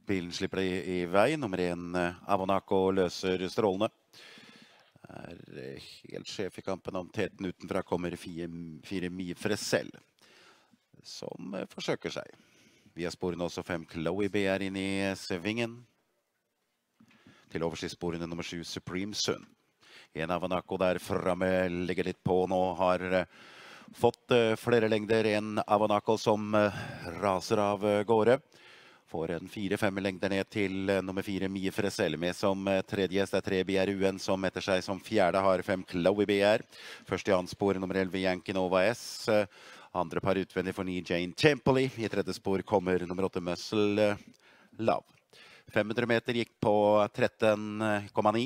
Bilen slipper det i vei. Nummer 1 Avonako løser strålene. Helt sjef i kampen om teten utenfra kommer 4 Mie Fresell, som forsøker seg. Via sporene også 5 Chloe B inn i svingen. Til overskriftsporene nummer 7 Supreme Sun. En Avonako der fremme ligger litt på nå, har fått flere lengder enn Avonako som raser av gårde. Får en 4-5 lengder ned til nummer 4 Mie Fresell, med som tredje gjest 3 BRUN, som etter seg som fjerde har 5 Chloe BR. Først i anspor nummer 11 Yankee Nova S. Andre par utvendig for 9 Jane Templey. I tredje spor kommer nummer 8 Muscle Love. 500 meter gikk på 13,9.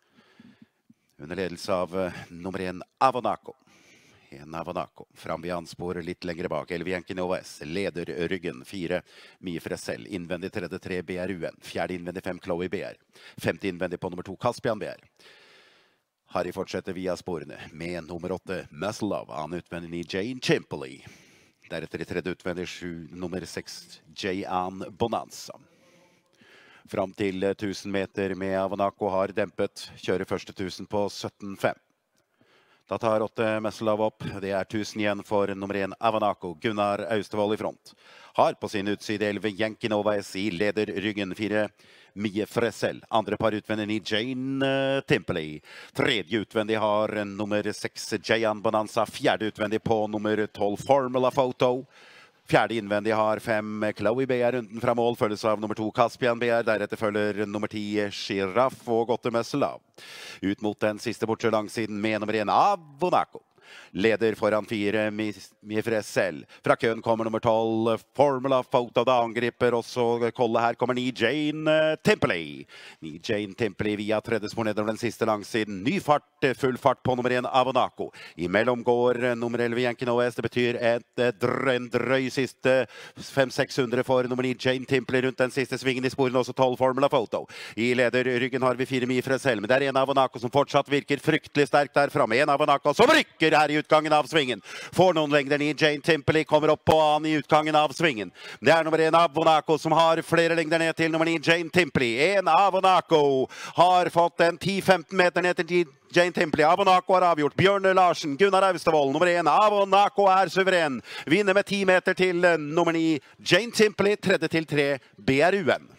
Under ledelse av nummer 1 Avonako. En Avonako. Fram ved anspor litt lengre bak. 11 Yankee Nova S. Leder ryggen. 4 Mie Fresell. Innvendig tredje 3 BRUN. Fjerde innvendig 5 Chloe BR. Femte innvendig på nummer 2 Caspian BR. Harry fortsetter via sporene med nummer 8 Muscle Love. Han utvendig Jane Templey. Deretter i tredje utvendig 7 nummer 6 J.An. Bonanza. Fram til 1000 meter med Avonako har dempet. Kjører første 1000 på 17,5. Da tar 8 Muscle Love opp. Det 1000 igjen for nummer 1 Avonako. Gunnar Austevoll i front. Har på sin utside 11 Yankee Nova S i leder ryggen. 4 Mie Fresell. Andre par utvendig Jane Templey. Tredje utvendig har nummer 6 J.An. Bonanza. Fjerde utvendig på nummer 12 Formula Photo. Fjerde innvendig har 5 Chloe BR runden fra mål, følges av nummer 2 Caspian BR, deretter følger nummer 10 Giraffe og 8 Muscle Love. Ut mot den siste bortre langsiden med nummer 1 Avonako. Leder foran 4 Mie Fresell. Fra køen kommer nummer 12 Formula Photo. Da angriper også kollet. Her kommer 9 Jane Templey. 9 Jane Templey via tredje spor nedover den siste langsiden. Ny fart, full fart på nummer 1 Avonako. Imellom går nummer 11 Yankee Nova S. Det betyr en drøy siste 500-600 for nummer 9 Jane Templey rundt den siste svingen i sporene. Også 12 Formula Photo. I leder ryggen har vi 4 Mie Fresell. Men det en Avonako som fortsatt virker fryktelig sterk der fremme. En Avonako som rykker her i utgangen av svingen. Får noen lengder ned. Jane Templey kommer opp på han i utgangen av svingen. Det nummer 1 Avonako som har flere lengder ned til nummer 9 Jane Templey. En Avonako har fått en 10-15 meter ned til Jane Templey. Avonako har avgjort. Bjørn Larsen, Gunnar Austevoll, nummer 1. Avonako suveren. Vinner med 10 meter til nummer 9 Jane Templey. Tredje til 3 BRUN.